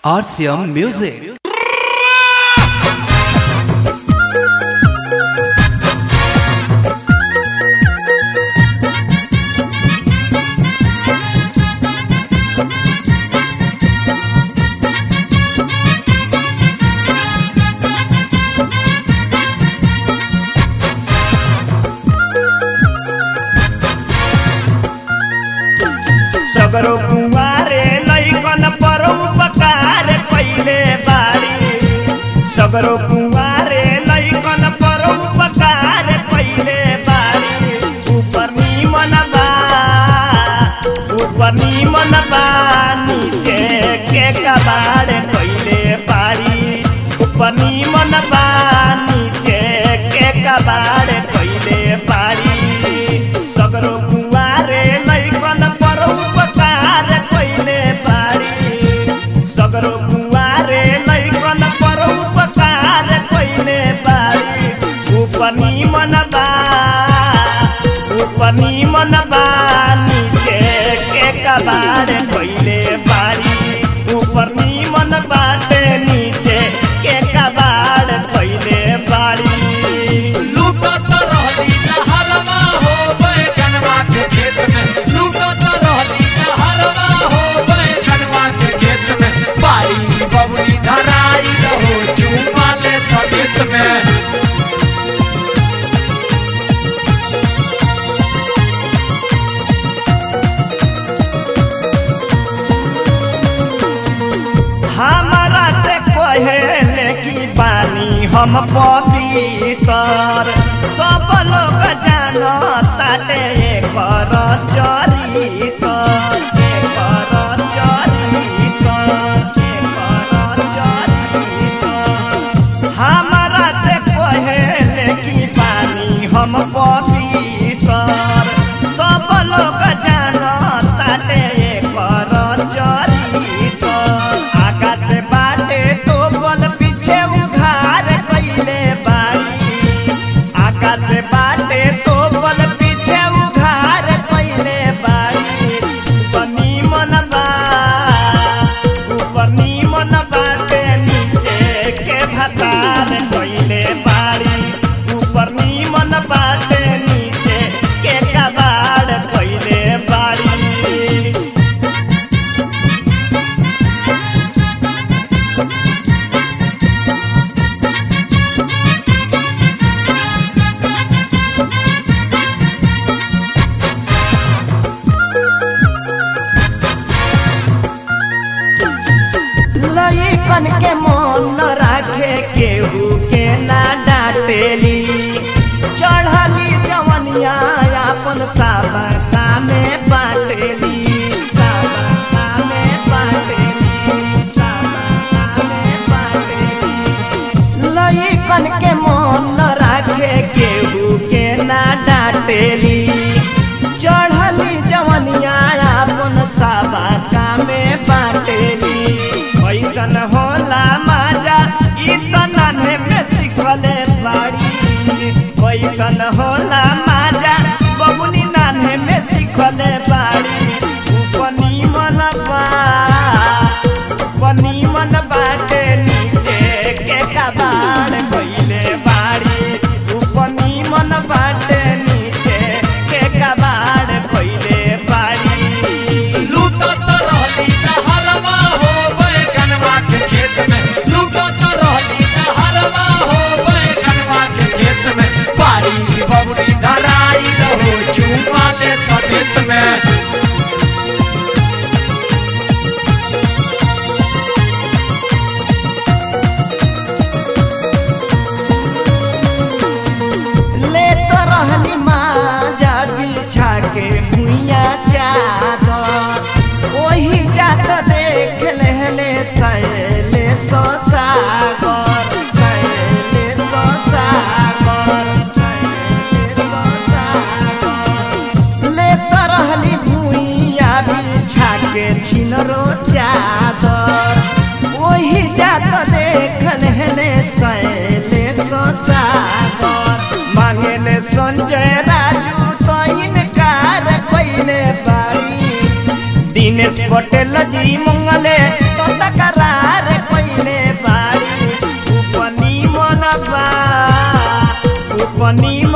RCM Music. सगरो कुंवारे लइकन पर उपकार कइले बाड़ी। सगरो कुंवारे लइकन पर उपकार कइले बाड़ी। ऊपर निमन बा नीचे के कबाड़ कइले बाड़ी। ऊपर निमन बा नीचे के कबाड़ कइले बाड़ी। सगरो कुंवारे लइकन पर उपकार कइले बाड़ी। सगरो कुंवारे लइकन पर उपकार कइले बाड़ी। ऊपर निमन बा नीचे के कबाड़ कइले बाड़ी। ऊपर निमन बाटे नीचे के कबाड़ कइले बाड़ी। लूटत रहली हरवा हो बैगनवा के खेत में। लूटत रहली हरवा हो बैगनवा के खेत में। बाड़ी बबुली धराई रहो चुमा ले तबीयत में। हमारा से कहेले कि बानी हम पवित्र। सब लोग जानताटे एकर चरित्र। हमारा से कहेले कि बानी हम पवित्र। सब लोग जानताटे एकर चरित्र। आकाश बाटे तो बल पीछे उघार कइले बाड़ी। आकाश बाटे तो बल पीछे उघार कइले बाड़ी। ऊपर निमन बाटे नीचे के भतार कइले बाड़ी। ऊपर निमन बाटे नीचे के कबाड़ कइले बाड़ी। लइकन के मन राखे केहू के ना डांटेली। चढ़ली जवनिया अपन साबका में बाटेली। लइकन के मन राखे केहू के ना डांटेली। चढ़ली जवनिया अपन साबका में बाटेली। कैसन होला माजा ई त नाने में सिखले बाड़ी। कैसन होला माजा बबुनी नाने में सिखले बाड़ी। ऊपर निमन बाटे नीचे के कबाड़ कइले बाड़ी। ऊपर निमन बाटे नीचे के कबाड़ कइले बाड़ी। लूटत रहली हरवा हो बैगनवा के खेत में। लूटत रहली हरवा हो बैगनवा के खेत में। बाड़ी बबुली धराई रहो चुमा ले तबीयत में। ले तो रहली माजा बिछा के भुइया चादर। ओही जात देख लेले सैले सो सागर। ले तो रहली भुइया बिछा के छिनरो चादर। ओही जात देख लेले सैले सो सागर। मांगेले संजय राजू तो इनकार कइले बाड़ी। दिनेश पटेल जी मंगले तो तकरार रोपनी